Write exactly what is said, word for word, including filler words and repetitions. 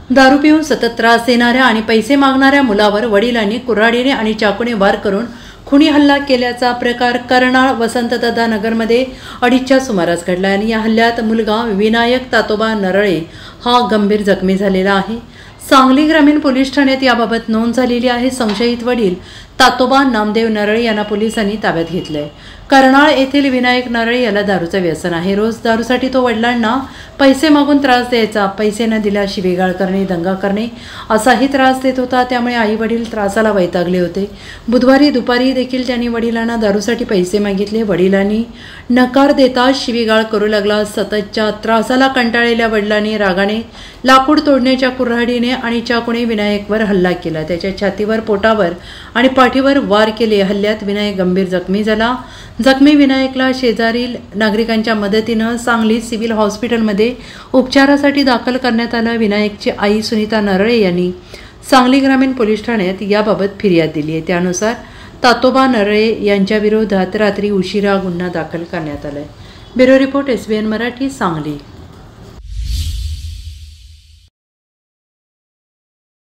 दारू पिऊन सतत त्रास देणाऱ्या आणि पैसे मागणाऱ्या मुलावर वडिलांनी कुऱ्हाडीने आणि चाकूने वार करून खुनी हल्ला केल्याचा प्रकार कर्नाळ वसंतदादा नगरमध्ये अडीचच्या सुमारास घडला आणि या हल्ल्यात मुलगा विनायक तातोबा नरळे हा गंभीर जखमी झालेला आहे। सांगली ग्रामीण पोलीस ठाण्यात याबाबत नोंद झालेली आहे। संशयित वडील तातोबा नामदेव नरळे यांना पोलिसांनी ताब्यात घेतले। कर्नाळ येथील विनायक नरळे याला दारूचे व्यसन आहे। रोज दारूसाठी तो वडिलांना पैसे मागून त्रास द्यायचा। पैसे न दिल्यास शिवीगाळ करणे, दंगा करणे असाही त्रास देत होता। त्यामुळे आई वडील त्रासाला वैतागले होते। बुधवारी दुपारी देखील त्यांनी वडिलांना दारूसाठी पैसे मागितले। वडिलांनी नकार देता शिवीगाळ करू लागला। सततच्या त्रासाला कंटाळलेल्या वडिलांनी रागाने लाकूड तोडण्याच्या कुऱ्हाडीने आणि चाकूने विनायकवर हल्ला केला। त्याच्या छातीवर, पोटावर आणि पाठीवर वार केले। हल्ल्यात विनायक गंभीर जखमी झाला। जखमी विनायकला शेजारील नागरिकांच्या मदतीने सांगली सिव्हिल हॉस्पिटलमध्ये उपचारासाठी दाखल करण्यात आले। विनायकची आई सुनीता नरळे यांनी सांगली ग्रामीण पोलीस ठाण्यात याबाबत फिर्याद दिली आहे। त्यानुसार तातोबा नरळे यांच्या विरोधात रात्री उशिरा गुन्हा दाखल करण्यात आला आहे। Bureau report S B N Marathi, Sangli.